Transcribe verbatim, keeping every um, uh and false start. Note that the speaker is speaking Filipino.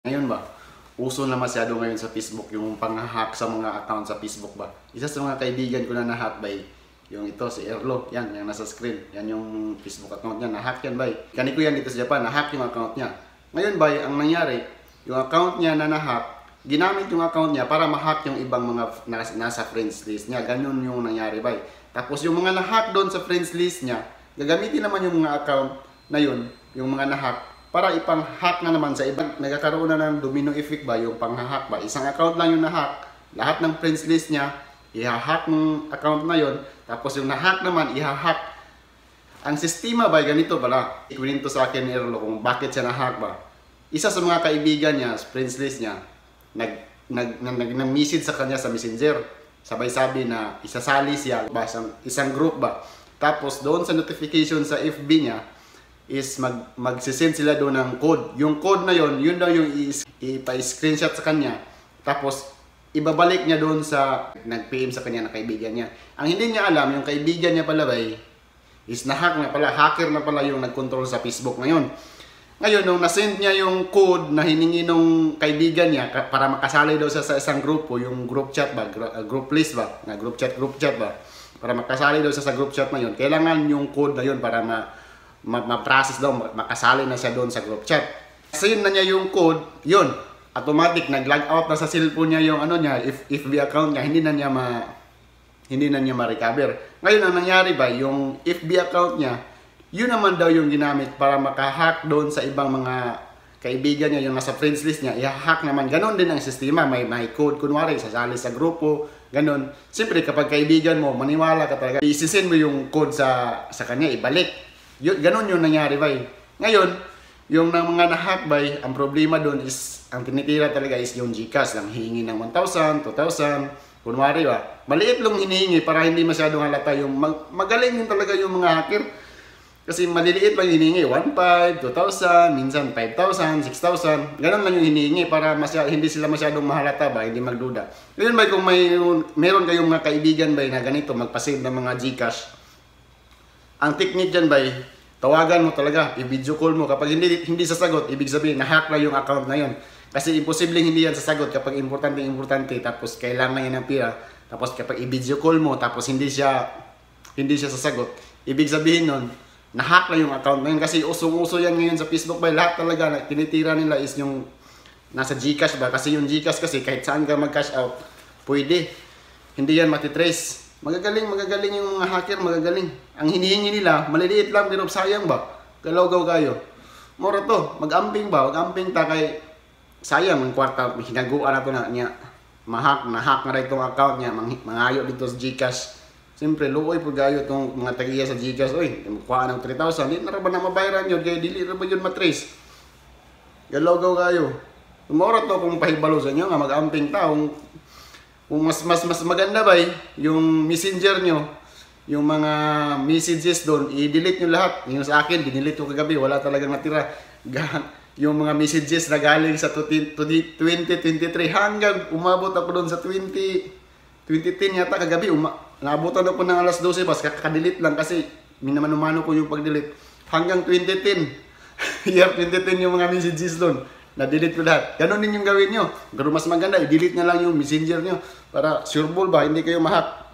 Ngayon ba, uso na masyado ngayon sa Facebook yung pang-hack sa mga account sa Facebook ba. Isa sa mga kaibigan ko na na-hack by yung ito, si Erlo, yan, yung nasa screen. Yan yung Facebook account niya, na-hack yan bay. Kani ko yan dito sa Japan, na-hack yung account niya. Ngayon bay, ang nangyari, yung account niya na na-hack, ginamit yung account niya para ma-hack yung ibang mga nasa, nasa friends list niya. Ganun yung nangyari bay. Tapos yung mga na-hack doon sa friends list niya, gagamitin naman yung mga account na yun, yung mga na-hack, para ipang-hack na naman sa ibang. Nagkakaroon na ng domino effect ba yung pang-hack ba. Isang account lang yung na-hack, lahat ng friends list niya, iha-hack ng account na yon. Tapos yung na-hack naman, iha-hack. Ang sistema ba, ganito pala. Ikwento sa akin ni Erlo kung bakit siya na-hack ba. Isa sa mga kaibigan niya, friends list niya, nag, nag, nag, nag, nag-message sa kanya sa messenger. Sabay sabi na isasali siya ba, isang, isang group ba. Tapos doon sa notification sa F B niya, is mag magsisend sila doon ng code. Yung code na yon, yun daw yung ipa-screenshot sa kanya. Tapos ibabalik niya doon sa nag-P M sa kanya na kaibigan niya. Ang hindi niya alam, yung kaibigan niya pala bay is na-hack na pala, hacker na pala yung nag-control sa Facebook ngayon. Ngayon, nung nasend niya yung code na hiningi nung kaibigan niya para makasali daw siya sa isang grupo, yung group chat ba, group list ba, na group chat, group chat ba, para makasali daw siya sa group chat na yun, kailangan yung code na yun para ma ma-process daw, makasali na siya doon sa group chat. Send na niya yung code, yun, automatic, nag-log out na sa cellphone niya yung ano niya, if F B account niya, hindi na niya ma hindi na niya ma-recover. Ngayon, ang nangyari ba, yung F B account niya, yun naman daw yung ginamit para makahack doon sa ibang mga kaibigan niya, yung nasa friends list niya, i-hack naman. Ganon din ang sistema, may, may code, kunwari, sasali sa grupo, ganon. Siyempre, kapag kaibigan mo, maniwala ka talaga, isisend mo yung code sa, sa kanya, ibalik. Yun, ganun yung nangyari bay. Ngayon, yung ng mga na-hack bay, ang problema doon is, ang tinitira talaga is yung GCash lang, hihingi ng one thousand, two thousand, kunwari ba, maliit lang hinihingi para hindi masyadong halata yung, mag magaling din talaga yung mga hacker. Kasi maliliit lang hinihingi, one five, two thousand, minsan five thousand, six thousand, ganun lang yung hinihingi para masya, hindi sila masyadong mahalata ba, hindi magduda. Ngayon bay, kung may, meron kayong mga kaibigan bay na ganito, magpasend ng mga GCash, ang technique dyan bay, tawagan mo talaga, i-video call mo. Kapag hindi hindi sasagot, ibig sabihin, na-hack na yung account na yun. Kasi imposibleng hindi yan sasagot kapag importante-importante, tapos kailangan yan ng pira. Tapos kapag i-video call mo, tapos hindi siya hindi siya sasagot, ibig sabihin nun, na-hack na yung account na yun. Kasi usong-uso yan ngayon sa Facebook bay, lahat talaga na tinitira nila is yung nasa GCash ba. Kasi yung GCash kasi kahit saan ka mag-cash out, pwede. Hindi yan matitrace. Magagaling, magagaling yung mga hacker, magagaling. Ang hinihingi nila, maliliit lang, pero sayang ba? Galawgaw kayo. Mura to, mag-amping ba? Mag-amping ta kay sayang, ang kwarta, hinaguan na to na niya. Mahak, na-hack na rin itong account niya, mangayo dito sa GCash. Siyempre, luoy po gayo itong mga tagiya sa GCash. Uy, makuha ng three thousand, hindi na ba na mabayaran yun, kaya dili na ba yun matrace? Galawgaw kayo. Mura to kung pahibalo sa inyo, nga mag-amping ta, kung mas mas mas maganda ba eh, yung messenger nyo, yung mga messages doon, i-delete nyo lahat. Yung sa akin, dinelete ko kagabi, wala talagang natira. Yung mga messages na galing sa twenty twenty-three hanggang umabot ako doon sa twenty ten yata kagabi. Uma naabutan ako ng alas twelve, bas kakadelete lang kasi minamanumano ko yung pag-delete. Hanggang twenty ten, year twenty ten yung mga messages doon. Na-delete ko lahat. Ganon din yung gawin nyo. Pero mas maganda, i-delete na lang yung messenger nyo para sureball ba, hindi kayo ma-hack.